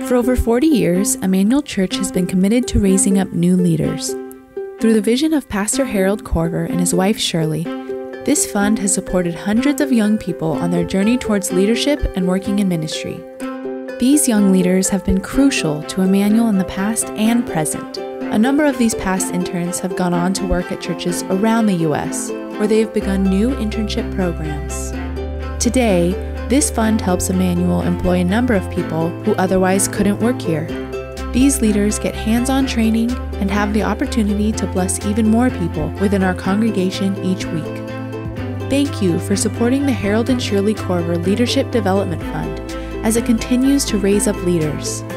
For over 40 years, Emmanuel Church has been committed to raising up new leaders. Through the vision of Pastor Harold Korver and his wife Shirley, this fund has supported hundreds of young people on their journey towards leadership and working in ministry. These young leaders have been crucial to Emmanuel in the past and present. A number of these past interns have gone on to work at churches around the U.S., where they have begun new internship programs. Today, this fund helps Emmanuel employ a number of people who otherwise couldn't work here. These leaders get hands-on training and have the opportunity to bless even more people within our congregation each week. Thank you for supporting the Harold and Shirley Korver Leadership Development Fund as it continues to raise up leaders.